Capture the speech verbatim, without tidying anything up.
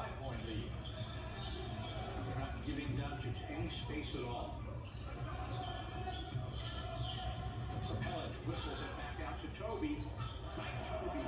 five-point lead. They're not giving Doncic any space at all. Sapelic whistles it back out to Tobey. Mike Tobey